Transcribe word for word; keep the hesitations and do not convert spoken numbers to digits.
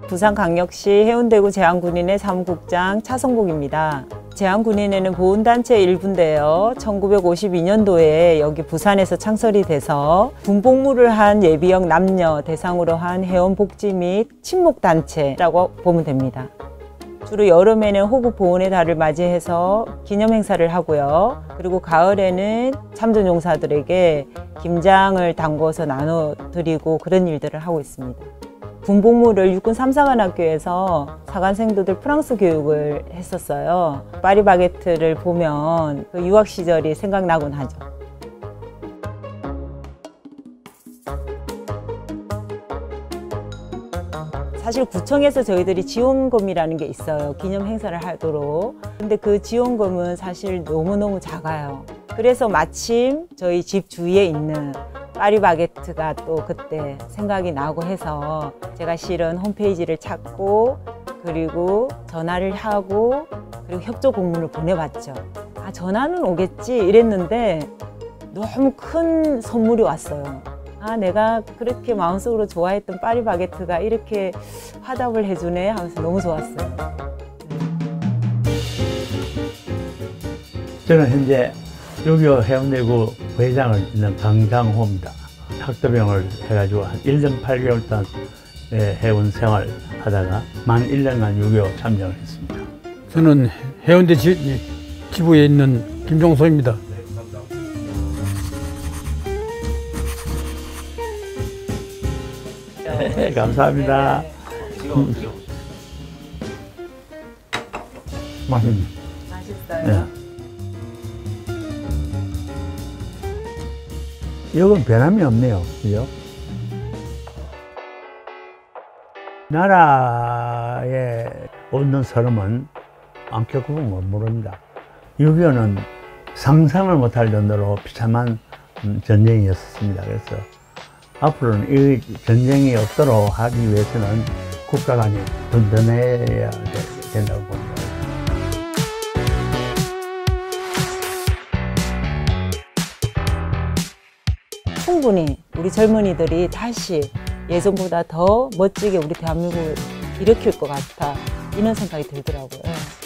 부산광역시 해운대구 제안군인회 사무국장 차성복입니다. 제안군인회는 보훈단체 일부인데요. 천구백오십이 년도에 여기 부산에서 창설이 돼서 군복무를 한 예비역 남녀 대상으로 한 회원복지 및 친목단체라고 보면 됩니다. 주로 여름에는 호국 보훈의 달을 맞이해서 기념행사를 하고요. 그리고 가을에는 참전용사들에게 김장을 담궈서 나눠드리고 그런 일들을 하고 있습니다. 군복무를 육군 삼사관학교에서 사관생도들 프랑스 교육을 했었어요. 파리바게트를 보면 그 유학 시절이 생각나곤 하죠. 사실 구청에서 저희들이 지원금이라는 게 있어요. 기념 행사를 하도록. 근데 그 지원금은 사실 너무너무 작아요. 그래서 마침 저희 집 주위에 있는 파리바게트가 또 그때 생각이 나고 해서 제가 실은 홈페이지를 찾고 그리고 전화를 하고 그리고 협조 공문을 보내봤죠. 아, 전화는 오겠지 이랬는데 너무 큰 선물이 왔어요. 아, 내가 그렇게 마음속으로 좋아했던 파리바게트가 이렇게 화답을 해주네 하면서 너무 좋았어요. 저는 현재 육이오 해운대구 부회장을 있는 강장호입니다. 학도병을 해가지고 한 일 년 팔 개월 동안 해운 생활 하다가 만 일 년간 육이오 참전을 했습니다. 저는 해운대 지, 지부에 있는 김종소입니다. 네, 감사합니다. 음. 맛있네. 맛있어요? 네. 이건 변함이 없네요. 그죠? 나라에 없는 서름은 안 겪어보면 모릅니다. 육이오는 상상을 못할 정도로 비참한 전쟁이었습니다. 그래서 앞으로는 이 전쟁이 없도록 하기 위해서는 국가 간이 든든해야 된다고 봅니다. 충분히 우리 젊은이들이 다시 예전보다 더 멋지게 우리 대한민국을 일으킬 것 같아 이런 생각이 들더라고요.